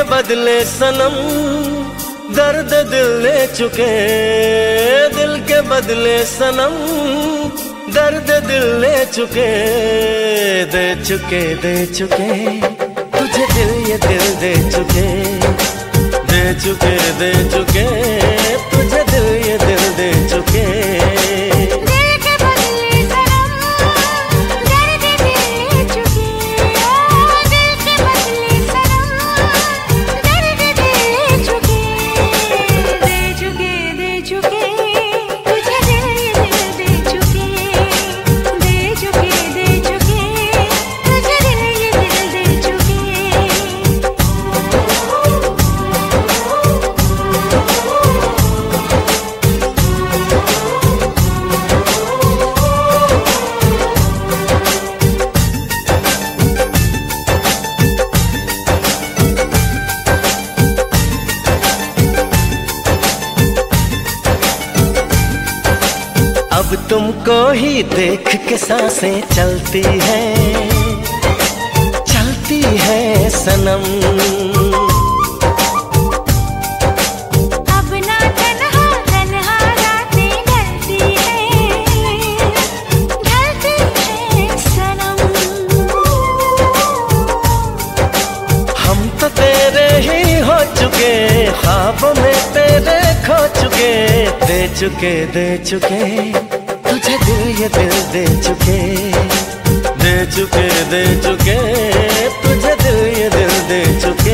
बदले सनम दर्द दिल ले चुके, दिल के बदले सनम दर्द दिल ले चुके, दे चुके दे चुके तुझे दिल, ये दिल दे चुके, दे चुके दे चुके तुझे दिल, ये दिल दे चुके। अब तुमको ही देख के सांसें चलती है सनम। अब ना तन्हा तन्हा रातें ढलती है सनम। हम तो तेरे ही हो चुके, ख्वाबों में तेरे खो चुके, दे चुके दे चुके तुझे दिल, ये दिल दे चुके, दे चुके दे चुके तुझे दिल, ये दिल दे चुके।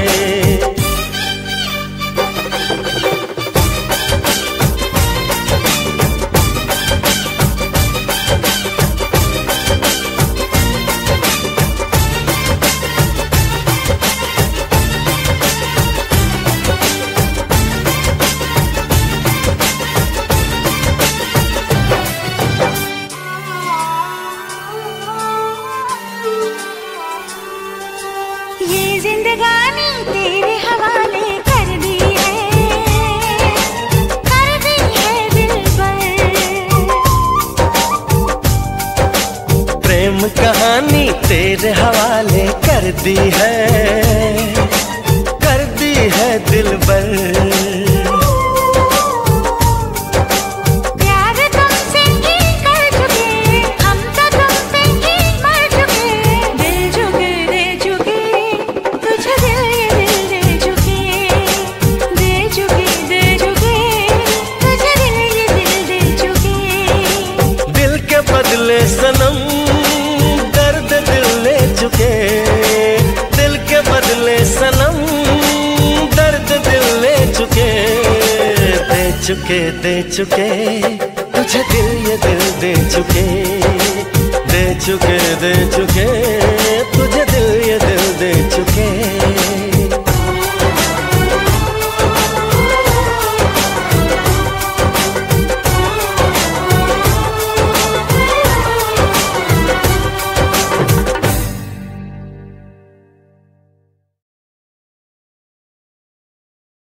ये जिंदगानी तेरे हवाले कर दी है दिलबर। प्रेम कहानी तेरे हवाले कर दी है दिलबर। बदले सनम दर्द दिल ले चुके, दिल के बदले सनम दर्द दिल ले चुके, दे चुके दे चुके तुझे दिल, ये दिल दे चुके, दे चुके दे चुके